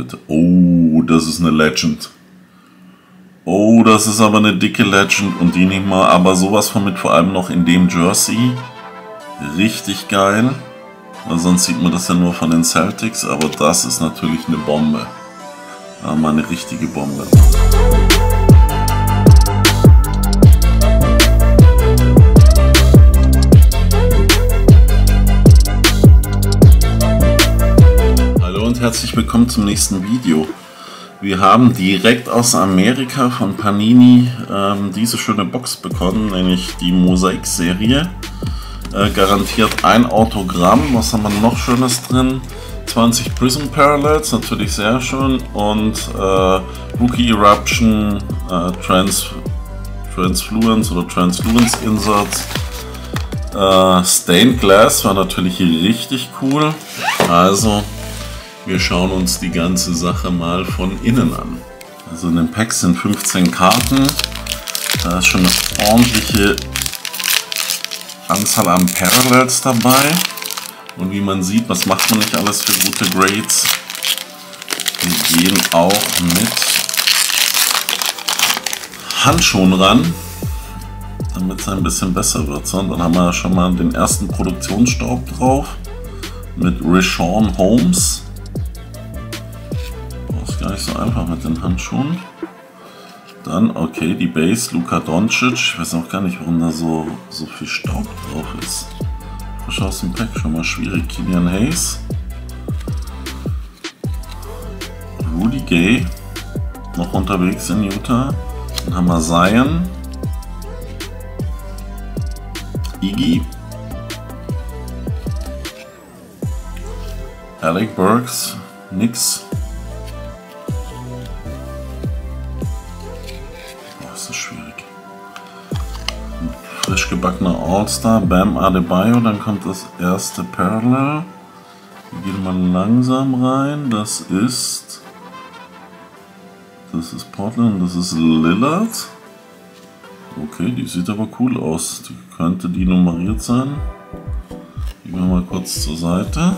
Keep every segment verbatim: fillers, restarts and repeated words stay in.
bitte. Oh, das ist eine Legend. Oh, das ist aber eine dicke Legend und die nehmen wir aber sowas von mit, vor allem noch in dem Jersey. Richtig geil. Weil sonst sieht man das ja nur von den Celtics, aber das ist natürlich eine Bombe. Ja, mal eine richtige Bombe. Hallo und herzlich willkommen zum nächsten Video. Wir haben direkt aus Amerika von Panini ähm, diese schöne Box bekommen, nämlich die Mosaik-Serie. Äh, garantiert ein Autogramm. Was haben wir noch Schönes drin? zwanzig Prism Parallels, natürlich sehr schön. Und äh, Rookie Eruption, äh, Trans Transfluence oder Transfluence Inserts. Äh, Stained Glass war natürlich richtig cool. Also, wir schauen uns die ganze Sache mal von innen an. Also in den Packs sind fünfzehn Karten. Da ist schon eine ordentliche Anzahl an Parallels dabei. Und wie man sieht, was macht man nicht alles für gute Grades? Wir gehen auch mit Handschuhen ran, damit es ein bisschen besser wird. So, und dann haben wir schon mal den ersten Produktionsstaub drauf mit Richaun Holmes. Ist gar nicht so einfach mit den Handschuhen. Dann, okay, die Base, Luka Doncic. Ich weiß auch gar nicht, warum da so, so viel Staub drauf ist. Frisch aus dem Pack, schon mal schwierig. Killian Hayes. Rudy Gay, noch unterwegs in Utah. Dann haben wir Zion. Iggy. Alec Burks, Knicks. Schwierig. Frisch gebackener All-Star, Bam Adebayo, dann kommt das erste Parallel. Wir gehen mal langsam rein. Das ist. Das ist Portland, das ist Lillard. Okay, die sieht aber cool aus. Die könnte die nummeriert sein. Gehen wir mal kurz zur Seite.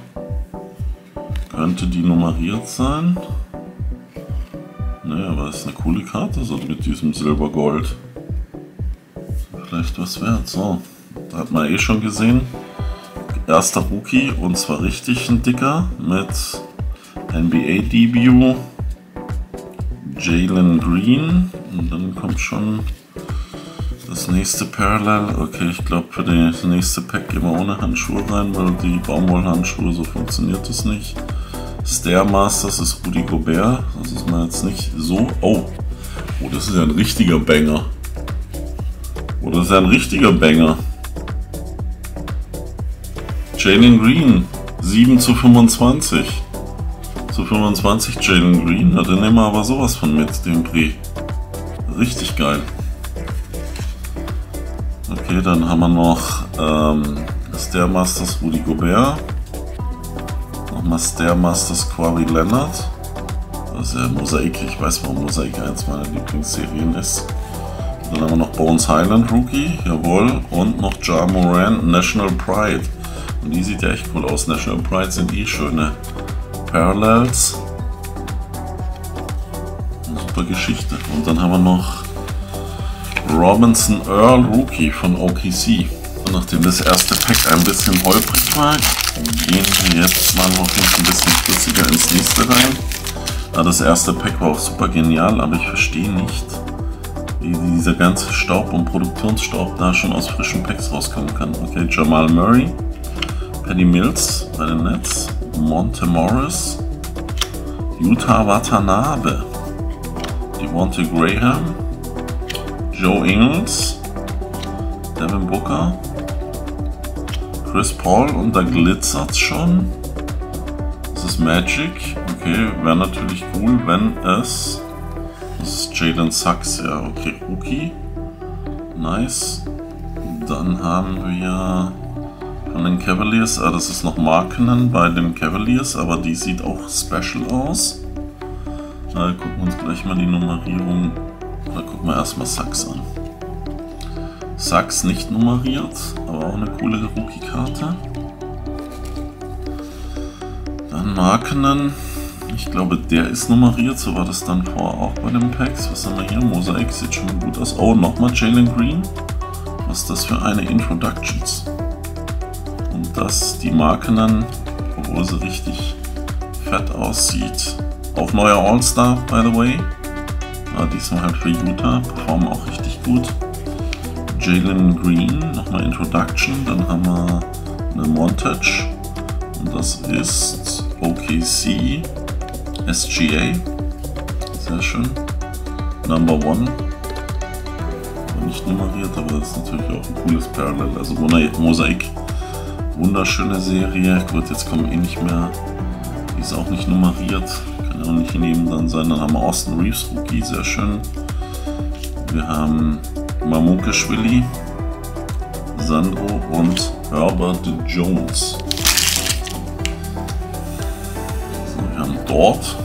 Könnte die nummeriert sein. Naja, aber das ist eine coole Karte, so mit diesem Silber-Gold. Vielleicht was wert. So, da hat man eh schon gesehen. Erster Rookie und zwar richtig ein dicker mit N B A-Debut. Jalen Green. Und dann kommt schon das nächste Parallel. Okay, ich glaube für das nächste Pack gehen wir ohne Handschuhe rein, weil die Baumwollhandschuhe, so funktioniert das nicht. Stairmasters ist Rudy Gobert, das ist mal jetzt nicht so. Oh, oh, das ist ja ein richtiger Banger. Oh, das ist ja ein richtiger Banger. Jalen Green, sieben zu fünfundzwanzig. Zu fünfundzwanzig Jalen Green, na, den nehmen wir aber sowas von mit, den Dreh. Richtig geil. Okay, dann haben wir noch ähm, Stairmasters Rudy Gobert. Nochmal Stairmasters Kawhi Leonard. Das ist ja Mosaik, ich weiß, warum Mosaik eins meiner Lieblingsserien ist. Dann haben wir noch Bones Highland Rookie, jawohl. Und noch Ja Morant National Pride. Und die sieht ja echt cool aus. National Pride sind eh schöne Parallels. Eine super Geschichte. Und dann haben wir noch Robinson Earl Rookie von O K C. Und nachdem das erste Pack ein bisschen holprig war, gehen wir jetzt mal noch ein bisschen flüssiger ins nächste rein. Ja, das erste Pack war auch super genial, aber ich verstehe nicht, wie dieser ganze Staub und Produktionsstaub da schon aus frischen Packs rauskommen kann. Okay, Jamal Murray, Patty Mills bei den Nets, Monte Morris, Yuta Watanabe, Devonte Graham, Joe Ingles, Devin Booker, Chris Paul, und da glitzert schon. Das ist Magic. Okay, wäre natürlich cool, wenn es. Das ist Jalen Sachs, ja, okay, Rookie. Nice. Dann haben wir von den Cavaliers, ah, das ist noch Markkanen bei den Cavaliers, aber die sieht auch special aus. Da gucken wir uns gleich mal die Nummerierung. Da gucken wir erstmal Sachs an. Sachs nicht nummeriert, aber auch eine coole Rookie-Karte. Dann Markkanen, Ich glaube, der ist nummeriert. So war das dann vorher auch bei den Packs. Was haben wir hier? Mosaik sieht schon gut aus. Oh, nochmal Jalen Green. Was ist das für eine Introductions? Und das, die Marke dann, obwohl sie richtig fett aussieht. Auch neuer All-Star, by the way. Ja, diesmal halt für Utah. Performen auch richtig gut. Jalen Green, nochmal Introduction. Dann haben wir eine Montage. Und das ist O K C S G A. Sehr schön. Number One. Nicht nummeriert, aber das ist natürlich auch ein cooles Parallel. Also Mosaik. Wunderschöne Serie. Gut, jetzt kommen eh nicht mehr. Die ist auch nicht nummeriert. Kann ja auch nicht neben dann sein. Dann haben wir Austin Reeves, Rookie, sehr schön. Wir haben Mamukashvili, Sandro und Herbert Jones. So, wir haben dort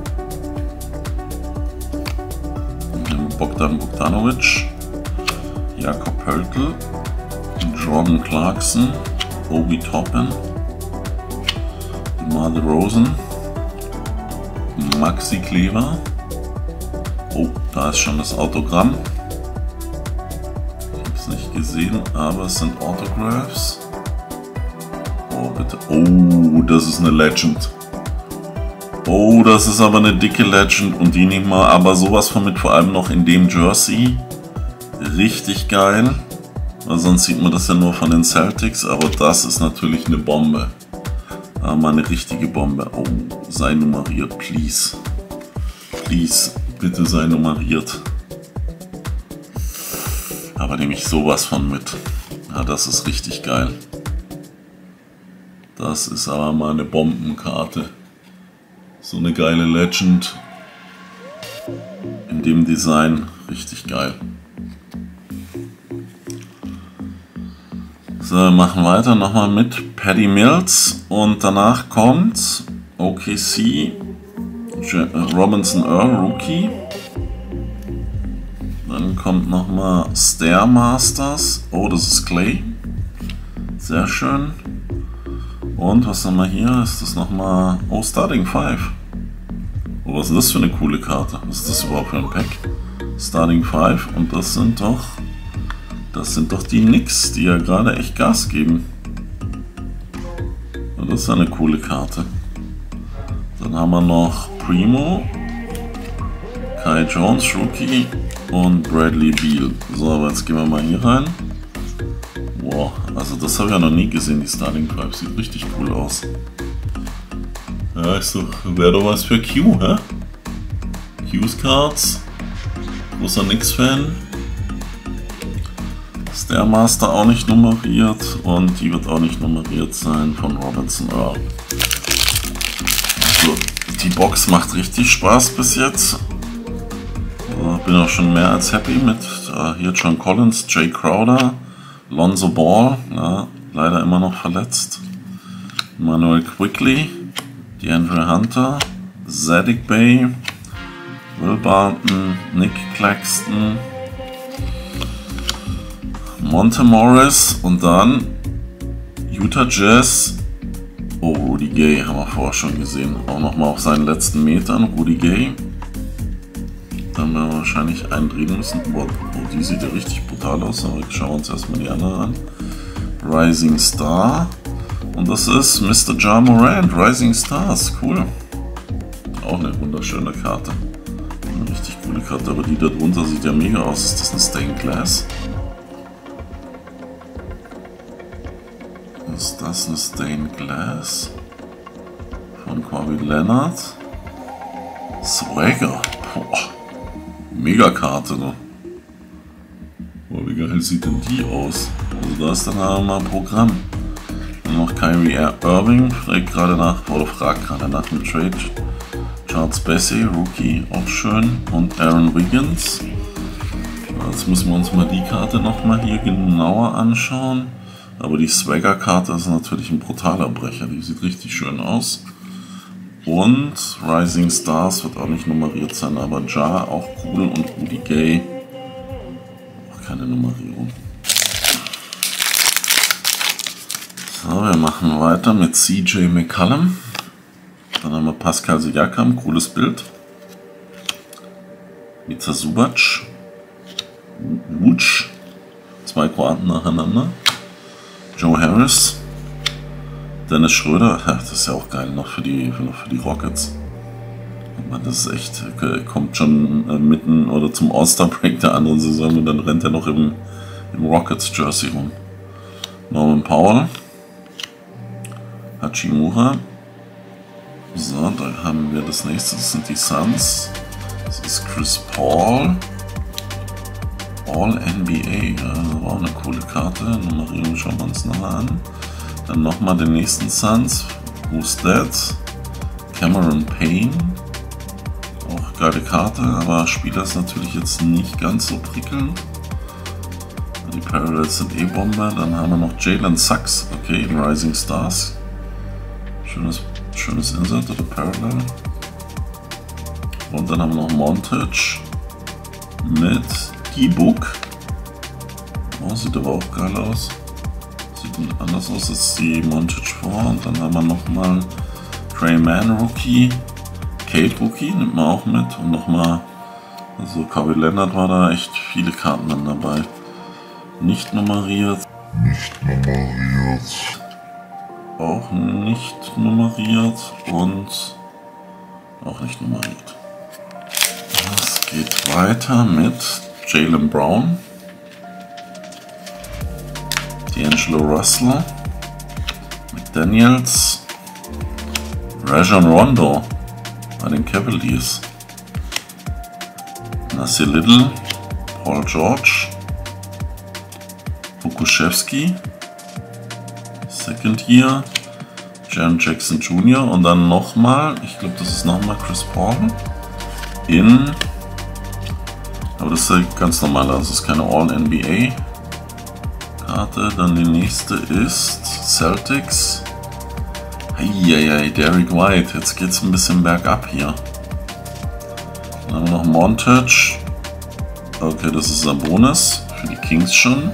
wir haben Bogdan Bogdanovic, Jakob Pöltl, Jordan Clarkson, Obi Toppin, DeMar DeRozan, Maxi Kleber. Oh, da ist schon das Autogramm. Ich habe es nicht gesehen, aber es sind Autographs. Oh, bitte. Oh, das ist eine Legend. Oh, das ist aber eine dicke Legend und die nehmen wir aber sowas von mit, vor allem noch in dem Jersey. Richtig geil. Weil sonst sieht man das ja nur von den Celtics, aber das ist natürlich eine Bombe. Aber eine richtige Bombe. Oh, sei nummeriert, please. Please, bitte sei nummeriert. Aber nehme ich sowas von mit. Ja, das ist richtig geil. Das ist aber mal eine Bombenkarte. So eine geile Legend. In dem Design. Richtig geil. So, wir machen weiter nochmal mit Patty Mills und danach kommt O K C, Robinson Earl, Rookie. Dann kommt nochmal Stair Masters. Oh, das ist Clay. Sehr schön. Und was haben wir hier? Ist das nochmal... Oh, Starting Five. Oh, was ist das für eine coole Karte? Was ist das überhaupt für ein Pack? Starting Five. Und das sind doch... Das sind doch die Knicks, die ja gerade echt Gas geben. Und das ist eine coole Karte. Dann haben wir noch Primo, Kai Jones, Rookie und Bradley Beal. So, aber jetzt gehen wir mal hier rein. Wow, also das habe ich ja noch nie gesehen, die Starting Five. Sieht richtig cool aus. Ja, ich so, wäre doch was für Q, hä? Q's Cards. Großer Knicks-Fan. Der Master auch nicht nummeriert und die wird auch nicht nummeriert sein von Robinson Earl. So, die Box macht richtig Spaß bis jetzt. So, bin auch schon mehr als happy mit uh, hier John Collins, Jay Crowder, Lonzo Ball, ja, leider immer noch verletzt, Manuel Quigley, DeAndre Hunter, Saddiq Bey, Will Barton, Nick Claxton, Monte Morris und dann Utah Jazz. Oh, Rudy Gay haben wir vorher schon gesehen. Auch nochmal auf seinen letzten Metern. Rudy Gay. Dann werden wir wahrscheinlich einen drehen müssen. Oh, die sieht ja richtig brutal aus. Aber schauen wir uns erstmal die andere an. Rising Star. Und das ist Mister Ja Morant. Rising Stars. Cool. Auch eine wunderschöne Karte. Eine richtig coole Karte. Aber die da drunter sieht ja mega aus. Ist das ein Stained Glass? Ist das eine Stained Glass von Kawhi Leonard? Swagger. Boah. Megakarte, ne? Boah, wie geil sieht denn die aus? Also da ist dann aber mal ein Programm. Dann noch Kyrie Irving, fragt gerade nach, oder fragt gerade nach dem Trade. Charles Bassey, Rookie, auch schön. Und Aaron Wiggins. Jetzt müssen wir uns mal die Karte nochmal hier genauer anschauen. Aber die Swagger-Karte ist natürlich ein brutaler Brecher, die sieht richtig schön aus. Und Rising Stars wird auch nicht nummeriert sein, aber Ja auch cool und Rudy Gay auch keine Nummerierung. So, wir machen weiter mit C J McCollum. Dann haben wir Pascal Siakam, cooles Bild. Mita Subac. Wutsch. Zwei Kroaten nacheinander. Joe Harris. Dennis Schröder. Ja, das ist ja auch geil, noch für die, noch für die Rockets. Das ist echt, kommt schon mitten oder zum All-Star-Break der anderen Saison und dann rennt er noch im, im Rockets-Jersey rum. Norman Powell. Hachimura. So, da haben wir das nächste, das sind die Suns. Das ist Chris Paul. All N B A, ja, das war auch eine coole Karte. Nummerierung schauen wir uns nachher an. Dann nochmal den nächsten Suns. Who's that? Cameron Payne. Auch geile Karte, aber Spieler ist natürlich jetzt nicht ganz so prickelnd. Die Parallels sind eh Bombe. Dann haben wir noch Jalen Sachs, okay, in Rising Stars. Schönes, schönes Insert oder Parallel. Und dann haben wir noch Montage mit E-Book. Oh, sieht aber auch geil aus. Sieht anders aus als die Montage vor. Und dann haben wir nochmal Trey Mann Rookie. Kate Rookie nimmt man auch mit. Und nochmal, also Kawhi Leonard war da echt viele Karten dann dabei. Nicht nummeriert. Nicht nummeriert. Auch nicht nummeriert und auch nicht nummeriert. Es geht weiter mit Jaylen Brown, D'Angelo Russell, McDaniels, Rajon Rondo bei den Cavaliers, Nasir Little, Paul George, Bukuszewski, Second Year, Jaren Jackson Junior und dann nochmal, ich glaube das ist nochmal Chris Paul in, aber das ist ja ganz normal, das ist keine All N B A Karte. Dann die nächste ist Celtics. Heieiei, Derrick White, jetzt geht es ein bisschen bergab hier. Dann haben wir noch Montage. Okay, das ist Sabonis für die Kings schon.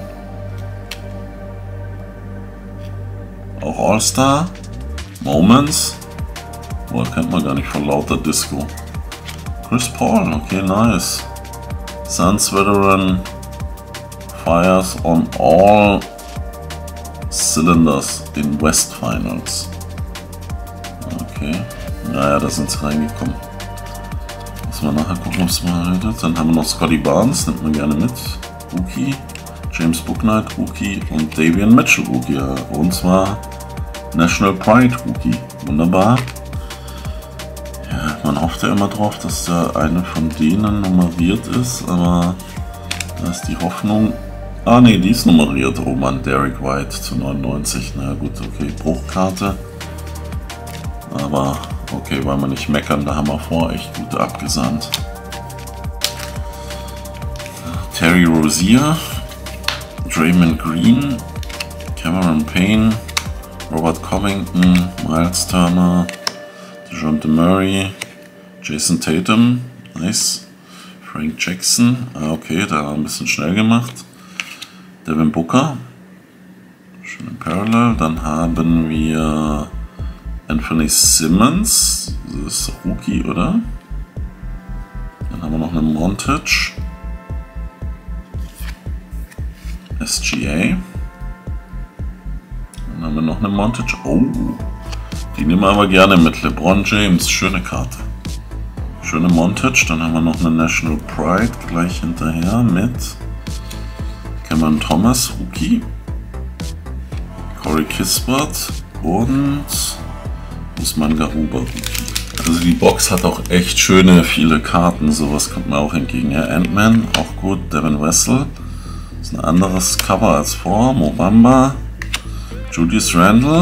Auch All-Star. Moments. Boah, kennt man gar nicht von lauter Disco. Chris Paul, okay, nice. Suns Veteran. Fires on all cylinders in West Finals. Okay. Naja, da sind sie reingekommen. Müssen wir nachher gucken, ob es mal rettet. Dann haben wir noch Scotty Barnes, nimmt man gerne mit. Rookie. James Bouknight, Rookie und Davion Mitchell, Rookie. Ja. Und zwar National Pride Rookie. Wunderbar. Ja, man hofft ja immer drauf, dass da eine von denen nummeriert ist, aber da ist die Hoffnung. Ah ne, die ist nummeriert. Oh Mann, Derrick White zu neunundneunzig. Na gut, okay, Bruchkarte. Aber okay, wollen wir nicht meckern, da haben wir vor echt gut abgesandt. Terry Rozier, Draymond Green, Cameron Payne, Robert Covington, Miles Turner, DeJounte Murray, Jason Tatum, nice, Frank Jackson, ah okay, da war ein bisschen schnell gemacht, Devin Booker, schön im Parallel, dann haben wir Anthony Simmons, das ist Rookie, oder? Dann haben wir noch eine Montage, S G A. Dann haben wir noch eine Montage. Oh, die nehmen wir aber gerne mit. LeBron James, schöne Karte. Schöne Montage. Dann haben wir noch eine National Pride gleich hinterher mit Cameron Thomas, Rookie. Corey Kispert und Usman Garuba, Rookie. Also die Box hat auch echt schöne, viele Karten. Sowas kommt mir auch entgegen. Ja, Ant-Man, auch gut. Devin Vassell. Das ist ein anderes Cover als vor. Mo Bamba. Julius Randle.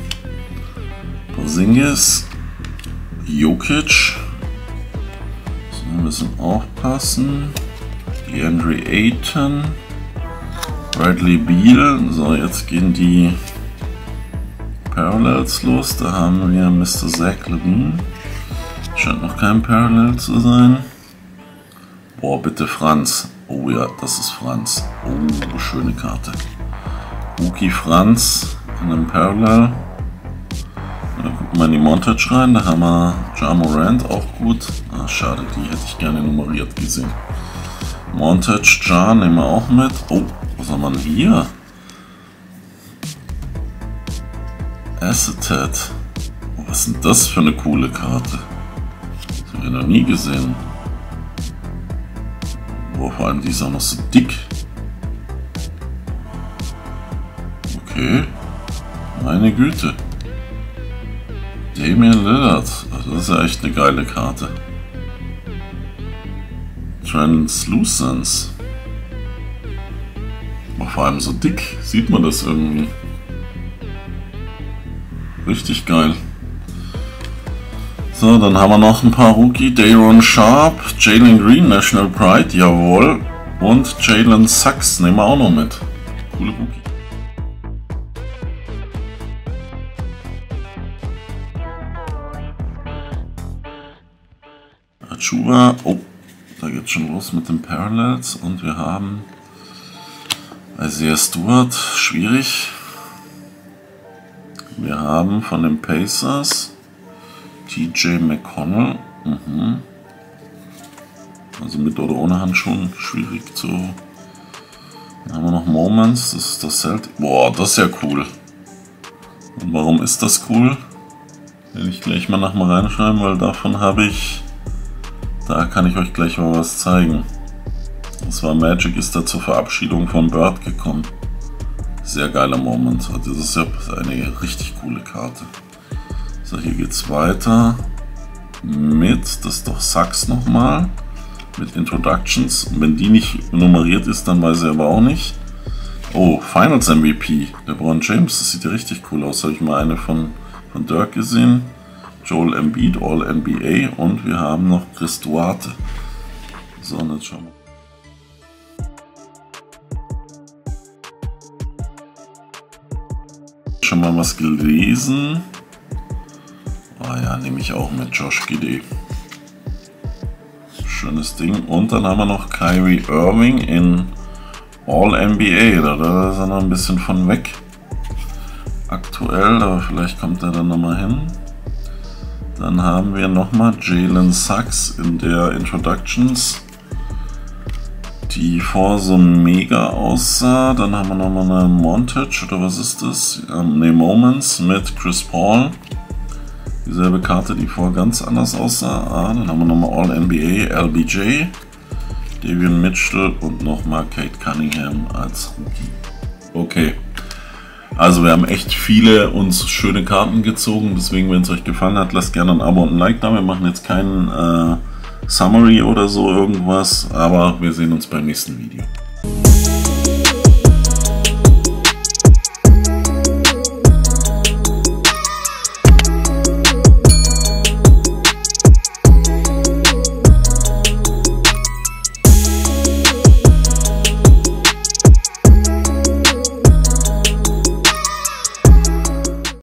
Porzingis. Jokic. So, ein bisschen aufpassen. DeAndre Ayton. Bradley Beal. So, jetzt gehen die Parallels los. Da haben wir Mister Zach LaVine. Scheint noch kein Parallel zu sein. Boah, bitte Franz. Oh ja, das ist Franz. Oh, schöne Karte. Rookie Franz in einem Parallel. Dann gucken wir in die Montage rein, da haben wir Ja Morant, auch gut. Ah, schade, die hätte ich gerne nummeriert gesehen. Montage Ja nehmen wir auch mit. Oh, was haben wir denn hier? Acetate. Oh, was ist denn das für eine coole Karte? Das haben wir noch nie gesehen. Oh, vor allem die ist auch noch so dick. Okay. Meine Güte. Damian Lillard. Also das ist ja echt eine geile Karte. Translucence. Oh, vor allem so dick. Sieht man das irgendwie. Richtig geil. So, dann haben wir noch ein paar Rookie. Day'Ron Sharpe, Jalen Green, National Pride, jawohl. Und Jalen Sachs nehmen wir auch noch mit. Coole Rookie. Achuba, oh, da geht's schon los mit den Parallels. Und wir haben Isaiah Stewart, schwierig. Wir haben von den Pacers T J McConnell. Mhm. Also mit oder ohne Handschuhen, schwierig zu. Dann haben wir noch Moments, das ist das Celtic. Boah, das ist ja cool. Und warum ist das cool? Will ich gleich mal nach mal reinschreiben, weil davon habe ich. Da kann ich euch gleich mal was zeigen. Das war Magic ist da zur Verabschiedung von Bird gekommen. Sehr geiler Moment. Also das ist ja eine richtig coole Karte. So, hier geht's weiter mit, das ist doch Sachs nochmal, mit Introductions. Und wenn die nicht nummeriert ist, dann weiß ich aber auch nicht. Oh, Finals M V P, LeBron James, das sieht ja richtig cool aus. Habe ich mal eine von, von Dirk gesehen. Joel Embiid, All N B A und wir haben noch Chris Duarte. So, und jetzt schauen wir. Schon mal was gelesen. Ah ja, nehme ich auch mit Josh Giddey. Schönes Ding. Und dann haben wir noch Kyrie Irving in All N B A. Da, da ist er noch ein bisschen von weg. Aktuell, aber vielleicht kommt er dann nochmal hin. Dann haben wir nochmal Jalen Sachs in der Introductions, die vor so mega aussah. Dann haben wir nochmal eine Montage, oder was ist das? Ähm, ne, Moments mit Chris Paul. Dieselbe Karte, die vor ganz anders aussah. Ah, dann haben wir nochmal All N B A, L B J, Davion Mitchell und nochmal Kate Cunningham als Rookie. Okay. Also wir haben echt viele uns schöne Karten gezogen, deswegen wenn es euch gefallen hat, lasst gerne ein Abo und ein Like da. Wir machen jetzt keinen äh, Summary oder so irgendwas, aber wir sehen uns beim nächsten Video.